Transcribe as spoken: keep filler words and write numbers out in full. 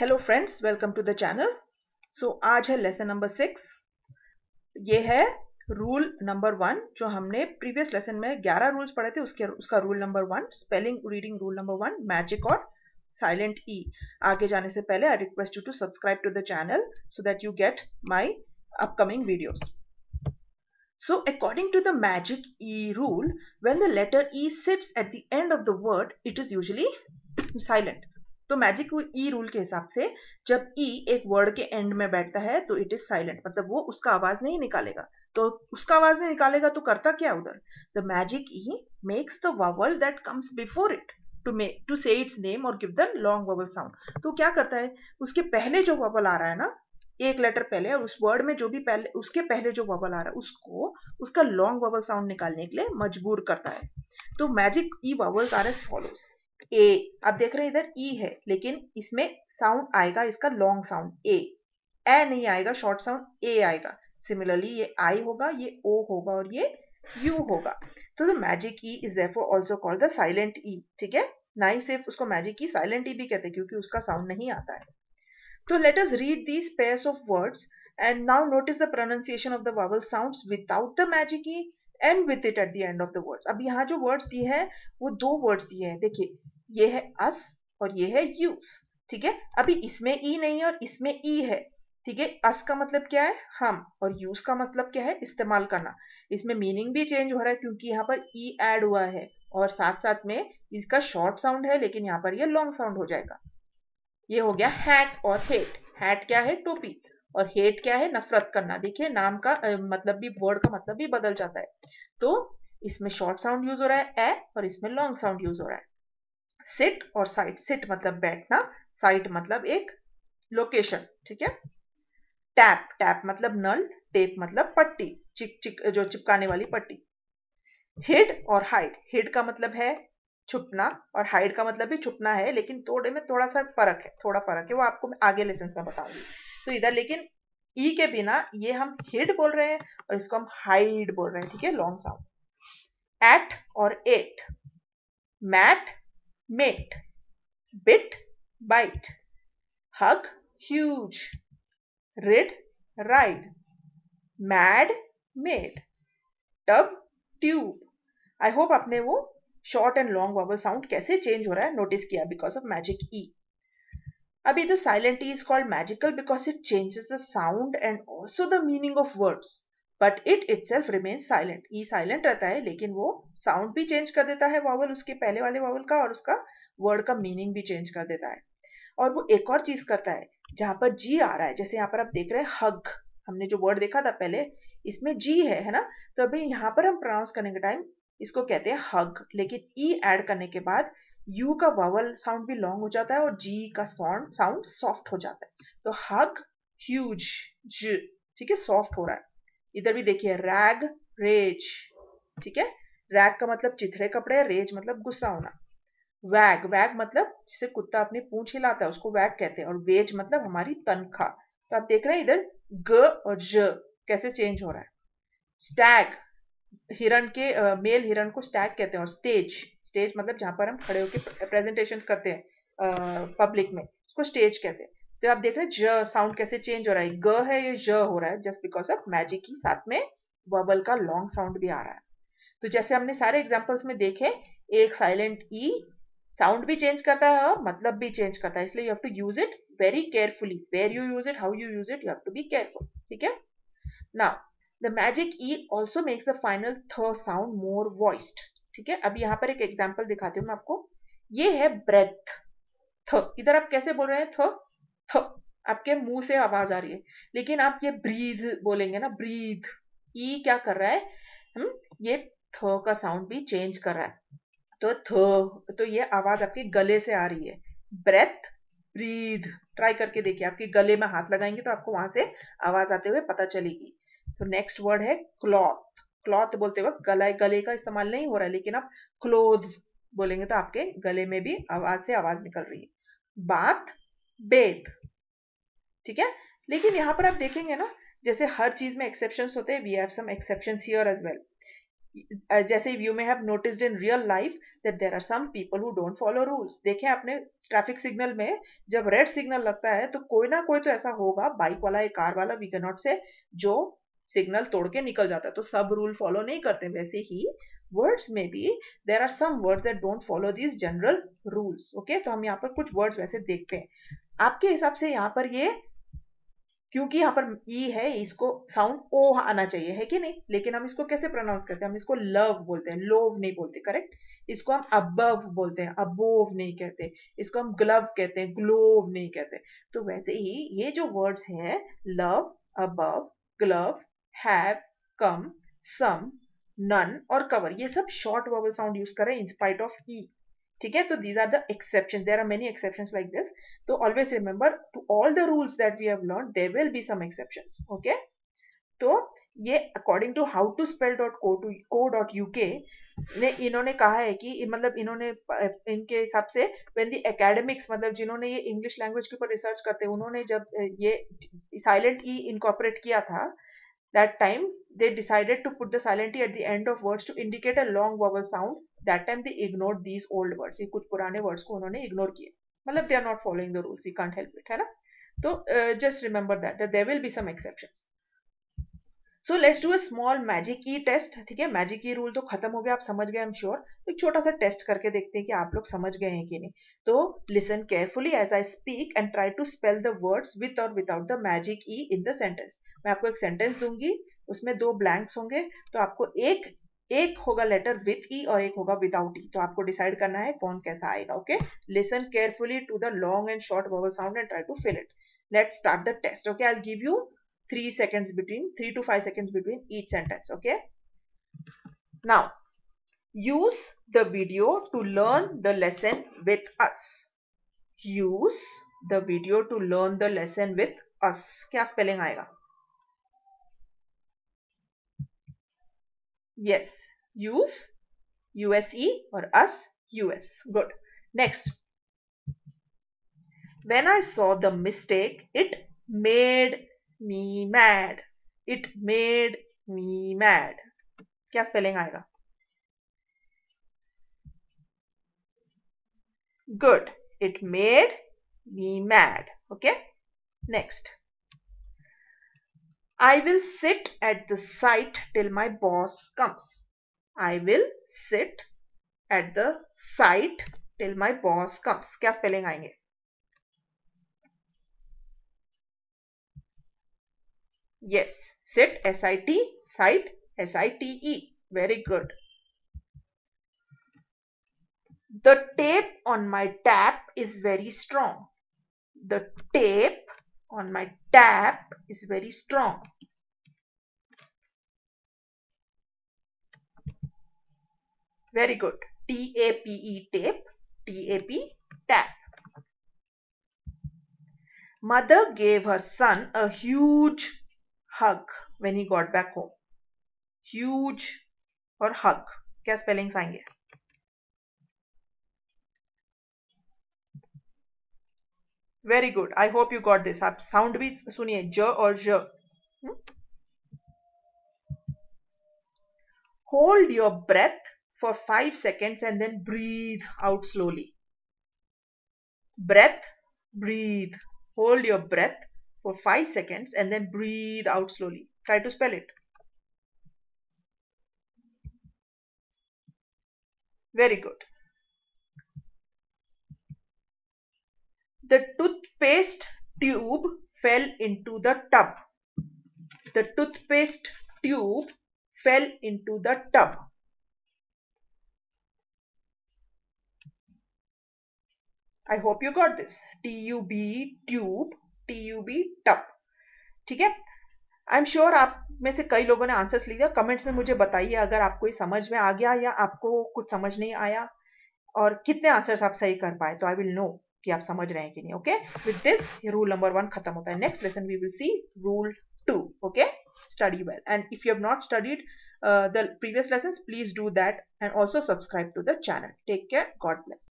Hello friends, welcome to the channel. So आज है lesson number six. ये है रूल नंबर वन जो हमने प्रीवियस लेसन में ग्यारह रूल्स पढ़े थे, उसके उसका rule number one, spelling reading rule number one, magic और साइलेंट ई। आगे जाने से पहले I request you to subscribe to the channel so that you get my upcoming videos. So according to the magic E rule, when the letter E sits at the end of the word, it is usually silent. तो magic E rule के हिसाब से जब ई एक word के and में बैठता है तो इट इज साइलेंट, मतलब वो उसका आवाज नहीं निकालेगा. तो उसका आवाज नहीं निकालेगा तो करता क्या उधर? The magic E makes the vowel that comes before it to make to say its name और give the long vowel sound. तो क्या करता है, उसके पहले जो वावल आ रहा है ना, एक लेटर पहले, और उस वर्ड में जो भी पहले उसके पहले जो वावल आ रहा है उसको उसका लॉन्ग वावल साउंड निकालने के लिए मजबूर करता है. तो magic E vowels are as follows. A, आप देख रहे हैं इधर ई है लेकिन इसमें साउंड आएगा इसका लॉन्ग साउंड ए. ए नहीं आएगा, शॉर्ट साउंड ए आएगा. सिमिलरली ये आई होगा, ये ओ होगा और ये यू होगा. तो the magic E is therefore also called the silent E. ठीक है, ना ही सिर्फ उसको मैजिक ई, साइलेंट ई भी कहते हैं क्योंकि उसका साउंड नहीं आता है. So let us read these pairs of words and now notice the pronunciation of the vowel sounds without the magic E and with it at the end of the words. अब यहाँ जो words दिए हैं वो दो words दिए हैं. देखिए, ये है us और ये है use. ठीक है, अभी इसमें E नहीं है और इसमें E है. ठीक है, us का मतलब क्या है? हम. और use का मतलब क्या है? इस्तेमाल करना. इसमें मीनिंग भी चेंज हो रहा है क्योंकि यहाँ पर E ऐड हुआ है और साथ साथ में इसका शॉर्ट साउंड है लेकिन यहाँ पर ये लॉन्ग साउंड हो जाएगा. ये हो गया हैट और हेट. हैट क्या है? टोपी. और हेट क्या है? नफरत करना. देखिए नाम का आ, मतलब भी, वर्ड का मतलब भी बदल जाता है. तो इसमें शॉर्ट साउंड यूज हो रहा है ए और इसमें लॉन्ग साउंड यूज हो रहा है. सिट और साइट. सिट मतलब बैठना, साइट मतलब एक लोकेशन. ठीक है. टैप, टैप मतलब नल, टेप मतलब पट्टी, चिक चिक जो चिपकाने वाली पट्टी. हिड और हाइड. हिड का मतलब है छुपना और हाइड का मतलब भी छुपना है लेकिन थोड़े में थोड़ा सा फर्क है, थोड़ा फर्क है, वो आपको मैं आगे लेसन में बताऊंगी. तो इधर लेकिन ई के बिना ये हम हिड बोल रहे हैं और इसको हम हाइड बोल रहे हैं. ठीक है, लॉन्ग साउंड. एट और ate. Mat, mate. Bit, bite. Hug, huge. Rid, ride. Mad, made. Tub, tube. I hope आपने वो short and long vowel sound कैसे चेंज हो रहा है नोटिस किया बिकॉज ऑफ मैजिक ई. अभी तो silent E is called magical because it changes the sound and also the meaning of words, but it itself remains silent. E silent रहता है लेकिन वो साउंड भी चेंज कर देता है वावल, उसके पहले वाले वावल का, और उसका वर्ड का मीनिंग भी चेंज कर देता है. और वो एक और चीज करता है, जहां पर जी आ रहा है, जैसे यहाँ पर आप देख रहे हैं हग, हमने जो वर्ड देखा था पहले इसमें जी है है ना. तो अभी यहाँ पर हम प्रोनाउंस करने के टाइम इसको कहते हैं हग, लेकिन ई ऐड करने के बाद यू का वावल साउंड भी लॉन्ग हो जाता है और जी का साउंड साउंड सॉफ्ट हो जाता है. तो हग, ह्यूज, ज. ठीक है, सॉफ्ट हो रहा है. इधर भी देखिए रैग, रेज. ठीक है, रैग का मतलब चिथड़े कपड़े, रेज मतलब गुस्सा होना. वैग, वैग मतलब जिसे कुत्ता अपनी पूंछ हिलाता है उसको वैग कहते हैं. और वेज मतलब हमारी तनख्वाह. तो आप देख रहे हैं इधर ग और ज कैसे चेंज हो रहा है. स्टैग, हिरण के मेल हिरण को स्टैग कहते हैं. और स्टेज, स्टेज मतलब जहां पर हम खड़े होकर प्रेजेंटेशन करते हैं पब्लिक में, उसको स्टेज कहते हैं. तो आप देख रहे हैं ज साउंड कैसे चेंज हो रहा है. ग है ये ज हो रहा है जस्ट बिकॉज ऑफ मैजिक की, साथ में वर्बल का लॉन्ग साउंड भी आ रहा है. तो जैसे हमने सारे एग्जांपल्स में देखे, एक साइलेंट ई साउंड भी चेंज करता है और मतलब भी चेंज करता है, इसलिए you have to use it very carefully. Where you use it, how you use it, you have to be careful. ठीक है. Now the magic E also makes the final th sound more voiced. ठीक है, अभी यहाँ पर एक example दिखाती हूँ मैं आपको. ये है breath, थ. इधर आप कैसे बोल रहे हैं? थ, थ. आपके मुंह से आवाज आ रही है, लेकिन आप ये breathe बोलेंगे ना, breathe. E क्या कर रहा है? हम ये थ का साउंड भी चेंज कर रहा है. तो थ, तो ये आवाज आपके गले से आ रही है. breath, breathe. ट्राई करके देखिए, आपके गले में हाथ लगाएंगे तो आपको वहां से आवाज आते हुए पता चलेगी. तो नेक्स्ट वर्ड है क्लॉथ. क्लॉथ बोलते वक्त गला गले का इस्तेमाल नहीं हो रहा है, लेकिन आप क्लोथ्स बोलेंगे तो आपके गले में भी आवाज से आवाज निकल रही है. Bath, bathe. ठीक है, लेकिन यहाँ पर आप देखेंगे ना, जैसे हर चीज में एक्सेप्शंस होते हैं, we have some exceptions here as well. जैसे you may have noticed in real life that there are some people who don't follow rules. देखें अपने ट्रैफिक सिग्नल में जब रेड सिग्नल लगता है तो कोई ना कोई तो ऐसा होगा, बाइक वाला या कार वाला, वी कैन नॉट से, जो सिग्नल तोड़ के निकल जाता है, तो सब रूल फॉलो नहीं करते। वैसे ही वर्ड्स में भी there are some words that don't follow these general rules. Okay, तो हम यहाँ पर कुछ वर्ड्स वैसे देखते हैं। आपके हिसाब से यहाँ पर ये, क्योंकि यहाँ पर ई है, इसको साउंड ओ आना चाहिए, है कि नहीं? लेकिन हम इसको कैसे प्रोनाउंस करते हैं? हम इसको लव बोलते हैं, लोव नहीं बोलते, करेक्ट? इसको हम अबव बोलते हैं, अबोव नहीं कहते। इसको हम ग्लव कहते हैं, ग्लोव नहीं कहते। तो वैसे ही ये जो वर्ड्स हैं, love, above, glove, have, come, some, none और कवर, ये सब शॉर्ट वोवेल साउंड यूज करें इन स्पाइट ऑफ ई। ठीक है, तो these are the exceptions, there are many exceptions like this, so always remember to all the rules that we have learned there will be some exceptions. Okay, तो ये according to how to spell dot co to co dot uk ने इन्होंने कहा है कि मतलब इन्होंने इनके हिसाब से when the academics, मतलब जिन्होंने ये इंग्लिश लैंग्वेज के ऊपर रिसर्च करते हैं, उन्होंने जब ये साइलेंट ई इनकॉर्पोरेट किया था, that time they decided to put the silent e at the end of words to indicate a long vowel sound. That time they ignored these old words. ये कुछ पुराने words को उन्होंने ignore किए, मतलब they are not following the rules, we can't help it, है ना? तो uh, just remember that that there will be some exceptions. So let's do a small magic e test. ठीक है, magic e rule तो खत्म हो गया, आप समझ गए, I'm sure. एक छोटा सा टेस्ट करके देखते हैं कि आप लोग समझ गए हैं कि नहीं। तो listen carefully as I speak and try to spell the words with or without the magic e in the sentence. मैं आपको एक सेंटेंस दूंगी, उसमें दो ब्लैंक्स होंगे, तो आपको एक एक होगा लेटर विथ ई और एक होगा विदाउट ई, तो आपको डिसाइड करना है कौन कैसा आएगा। Okay, listen carefully to the long and short vowel sound and try to fill it. Let's start the test. Okay, I will give you three seconds between three to five seconds between each sentence. Okay, now use the video to learn the lesson with us. Use the video to learn the lesson with us. क्या spelling आएगा? Yes, use use or us us. Good. Next, when I saw the mistake, it made me mad. It made me mad. क्या spelling आएगा? Good. It made me mad. Okay. Next. I will sit at the site till my boss comes. I will sit at the site till my boss comes. क्या spelling आएंगे? Yes, sit, S I T, site, S I T E. Very good. The tape on my tap is very strong. The tape on my tap is very strong. Very good. T A P E, tape. T A P, tap. Mother gave her son a huge hug when he got back home. Huge और hug, क्या spellings आएंगे? Very good, I hope you got this. आप sound भी सुनिए, ज और ज। Hold your breath for five seconds and then breathe out slowly. Breath, breathe, hold your breath for five seconds and then breathe out slowly. Try to spell it. Very good. The toothpaste tube fell into the tub. The toothpaste tube fell into the tub. I hope you got this. T U B, tube, T U B, tub. ठीक है, I am sure आप में से कई लोगों ने answers लिया। Comments में मुझे बताइए अगर आपको ये समझ में आ गया या आपको कुछ समझ नहीं आया, और कितने आंसर्स आप सही कर पाए, तो आई विल नो कि आप समझ रहे हैं कि नहीं। Okay, with this rule number one खत्म होता है। Next lesson we will see rule two. Okay, study well, and if you have not studied the previous lessons, please do that and also subscribe to the channel. Take care, God bless.